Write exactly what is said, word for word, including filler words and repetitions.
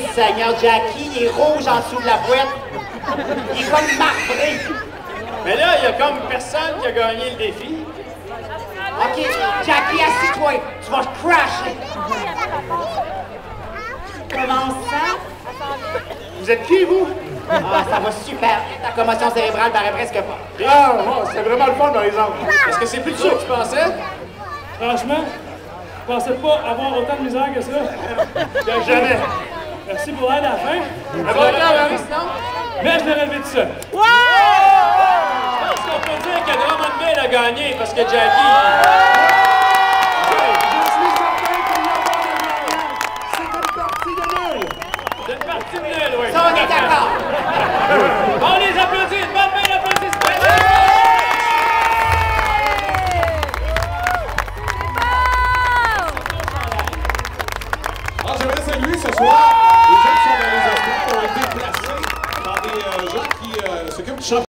Seigneur, Jackie, il est rouge en dessous de la boîte. Il est comme marbré. Mais là, il y a comme personne qui a gagné le défi. OK, Jackie, assis-toi. Tu vas crasher. Comment ça? Vous êtes qui, vous? Ah, ça va super. Ta commotion cérébrale paraît presque pas. Ah, oh, c'est vraiment le fun, par exemple. Est-ce que c'est plus dur que tu pensais? Franchement, je pensais pas avoir autant de misère que ça. Jamais. Merci pour l'aide à la fin. Ça va être là, sinon? Mais je l'ai relevé tout seul. Je pense qu'on peut dire que Drummondville a gagné parce que Jackie... C'est une partie de nul, oui. Ça, on est d'accord. On les applaudit. Bonne main d'applaudissements. Alors, j'aimerais saluer ce soir les gens qui sont dans les estrades, ont été placés par des euh, gens qui euh, s'occupent du championnat.